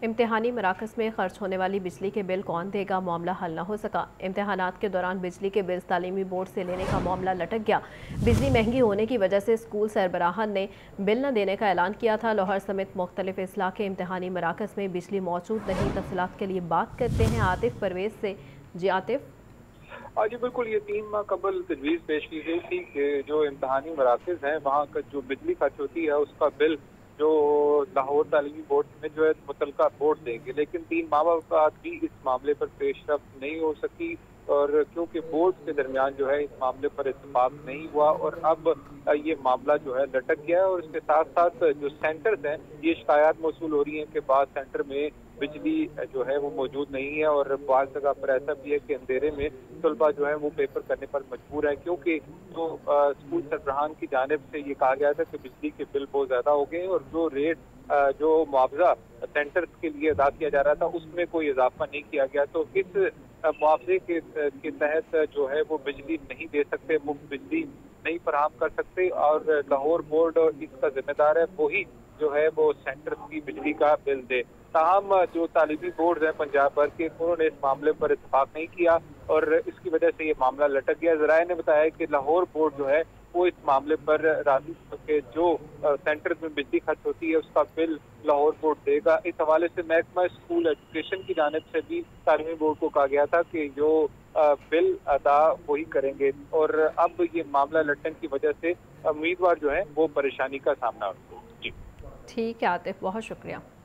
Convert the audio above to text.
इम्तिहानी मराकज़ में खर्च होने वाली बिजली के बिल कौन देगा, मामला हल न हो सका। इम्तिहानात के दौरान बिजली के बिल तालीमी बोर्ड से लेने का मामला लटक गया। बिजली महंगी होने की वजह से स्कूल सरबराहान ने बिल न देने का ऐलान किया था। लाहौर समेत मुख्तलिफ अजला के इम्तिहानी मराकज़ में बिजली मौजूद नहीं। तफसीलात के लिए बात करते हैं आतिफ परवेज से। जी आतिफ। जी बिल्कुल, ये 3 माह कबल तजवीज़ पेश की गई थी कि जो इम्तहानी मराकज़ हैं वहाँ का जो बिजली खर्च होती है उसका बिल जो लाहौर तालीमी बोर्ड में जो है मुतलका बोर्ड देंगे, लेकिन 3 माह बाद भी इस मामले पर पेशरफ नहीं हो सकी और क्योंकि बोर्ड के दरमियान जो है इस मामले पर इत्तेफाक नहीं हुआ और अब ये मामला जो है लटक गया है। और इसके साथ साथ जो सेंटर्स हैं, ये शिकायत मौसूल हो रही है कि बाद सेंटर में बिजली जो है वो मौजूद नहीं है और बाद जगह पर ऐसा भी है कि अंधेरे में तलबा जो है वो पेपर करने पर मजबूर है, क्योंकि जो स्कूल सरबराहान की जानिब से ये कहा गया था कि बिजली के बिल बहुत ज्यादा हो गए और जो रेट जो मुआवजा सेंटर्स के लिए अदा किया जा रहा था उसमें कोई इजाफा नहीं किया गया। तो इस मुआवजे के तहत जो है वो बिजली नहीं दे सकते, मुफ्त बिजली नहीं फराहम कर सकते और लाहौर बोर्ड इसका जिम्मेदार है वही जो है वो सेंटर की बिजली का बिल दे। ताहम जो तालीमी बोर्ड है पंजाब भर के, उन्होंने इस मामले पर इत्तेफाक नहीं किया और इसकी वजह से ये मामला लटक गया। जराये ने बताया कि लाहौर बोर्ड जो है वो इस मामले पर राजी के जो सेंटर में बिजली खर्च होती है उसका बिल लाहौर बोर्ड देगा। इस हवाले से महकमा स्कूल एजुकेशन की जानिब से भी तालीमी बोर्ड को कहा गया था कि जो बिल अदा वही करेंगे और अब ये मामला लटकने की वजह से उम्मीदवार जो है वो परेशानी का सामना। जी ठीक है आतिफ, बहुत शुक्रिया।